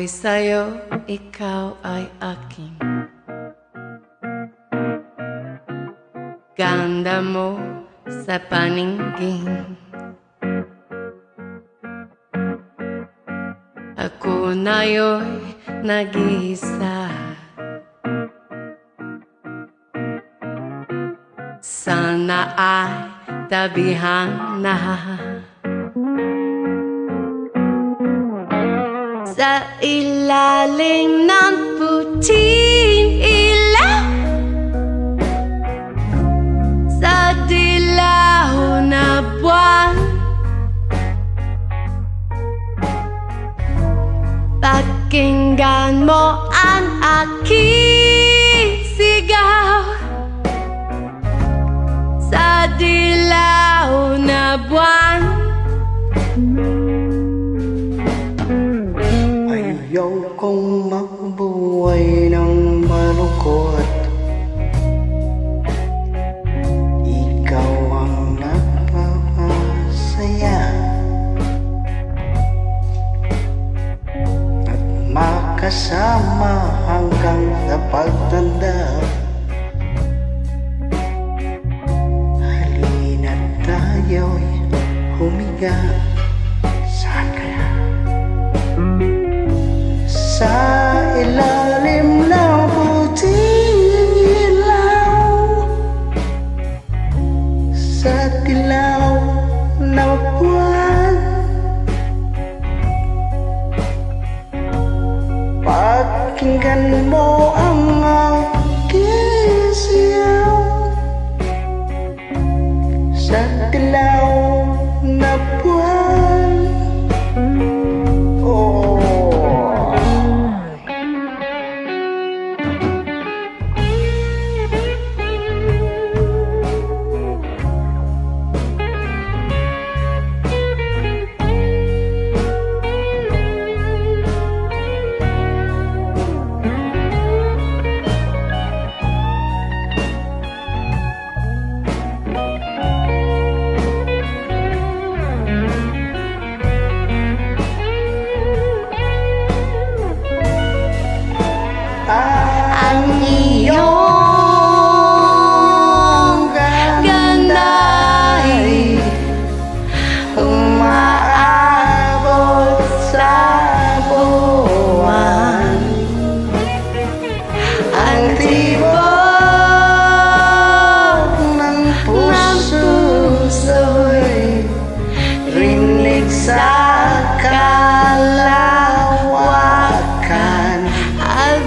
ako'y sa'yo, ikaw ay akin. Ganda mo sa paningin, ako na yo'y nag-iisa. Sana ay tabihan na sa ilalim ng puting ilaw, sa dilaw na buwan. Pakinggan mo ang aking sigaw, sa dilaw na buwan. Ayaw kong magbuhay ng malungkot, ikaw ang nagpapasaya at makasama hanggang sa pagtanda. Halina't tayo'y humiga. Saan kaya? Sa ilalim ng puting ilaw, sa dilaw na buwan. Pakinggan mo ang aking siyaw, sa dilaw na buwan. Ang iyong ganda'y umaabot sa buwan. Ang tibok ng puso'y rinig sa kalawakan at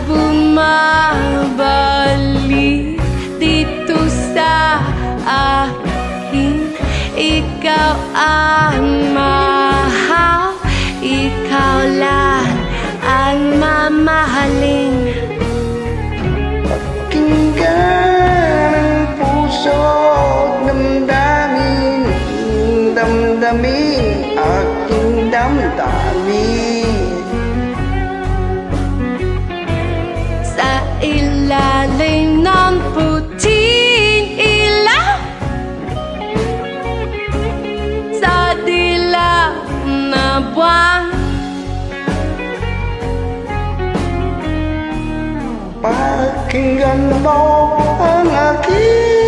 bumabalik dito sa akin. Ikaw ang mahal, ikaw lang ang mamahalin. Pakinggan ang puso't damdamin, damdamin aking damdamin. Sa ilalim ng puting ilaw, sa dilaw na buwan. Pakinggan mo ang aking